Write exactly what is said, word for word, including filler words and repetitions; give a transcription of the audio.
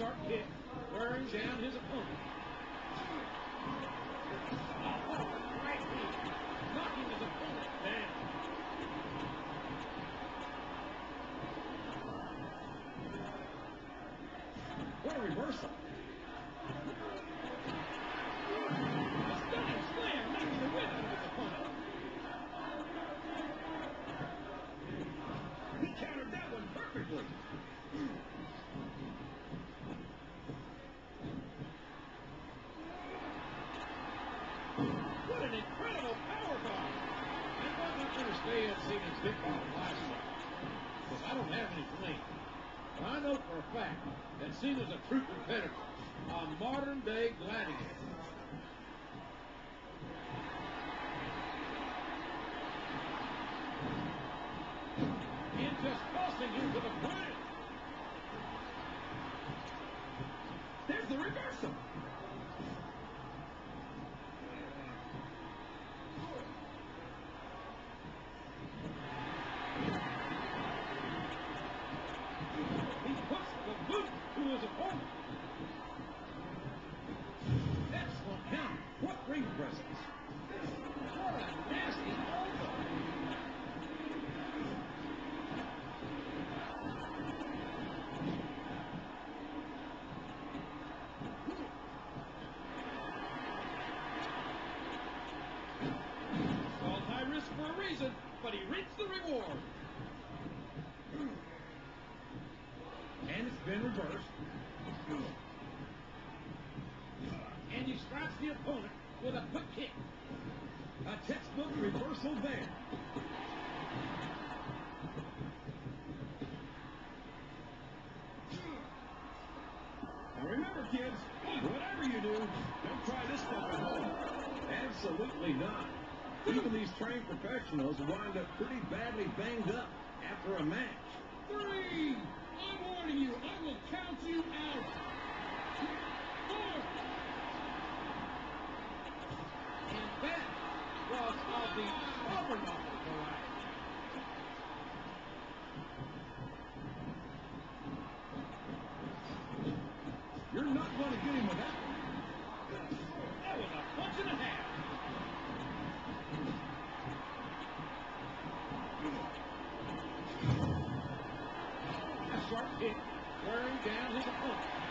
sharp kick, wearing down his opponent. Oh, right knee, knocking his opponent down. What a reversal. A stunning slam, knocking the wind out of his opponent. He countered that one perfectly. What an incredible power bomb. I'm not going to stay at Cena's hit ball last time, because I don't have any blame. But I know for a fact that Cena's a true competitor, a modern-day gladiator. And just tossing him to the ground. There's the reversal. He puts the boot to his opponent. Excellent count. What ring presence. What a nasty elbow. It's called high risk for a reason, but he reaps the reward. And it's been reversed. And he strikes the opponent with a quick kick. A textbook reversal there. Now remember, kids, whatever you do, don't try this stuff at home. Absolutely not. Even these trained professionals wind up pretty badly banged up after a match. Three! I'm warning you, I will count you out. Four! And that was of the overknuckle variety. You're not going to get him with that one. That was a punch and a half. A sharp kick, wearing down his opponent.